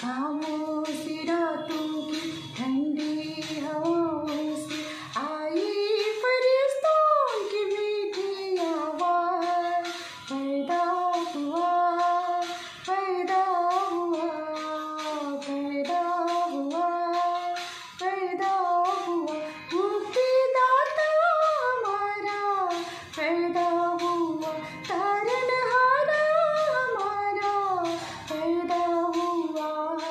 खामोशी रातों की ठंडी हवाओं से आई फरिश्तों की मीठी आवाज़। पैदा हुआ, पैदा हुआ, पैदा हुआ, पैदा हुआ, मुक्तिदाता हमारा पैदा हुआ, तारनहारा हमारा पैदा हुआ।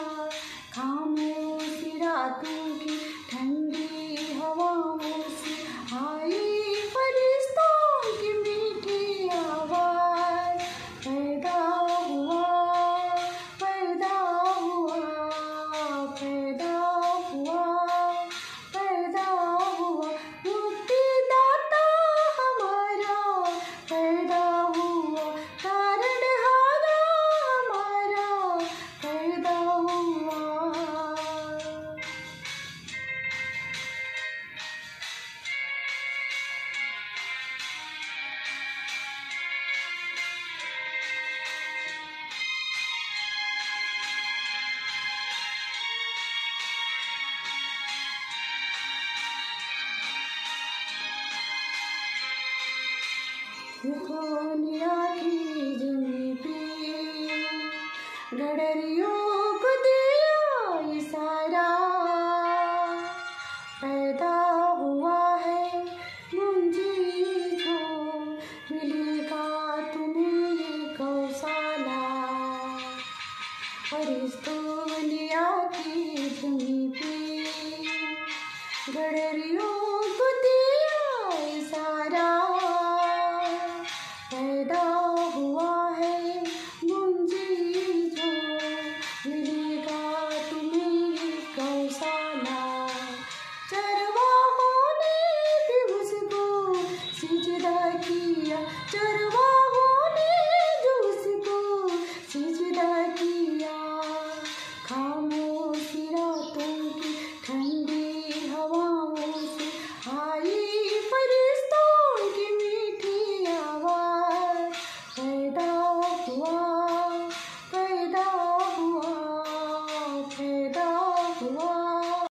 खामोशी रातों की ठंडी हवाओं से आई फरिश्तों की मीठी आवाज़। पैदा हुआ, पैदा हुआ, पैदा हुआ, पैदा हुआ, मुक्तिदाता हमारा पैदा हुआ, तारनहारा हमारा पैदा हुआ। दुनिया की जमी पे गडरियों को दिया इशारा। पैदा हुआ है मुंजी जो मिलेगा तुम्हें ये गौशाला। और इस दुनिया की जमी पे गडरियों को दिया इशारा। पैदा हुआ है मुंजी जो मिलेगा तुम्हें ये गौशाला। चरवाहों ने भी उसको सिजदा किया, चरवाहों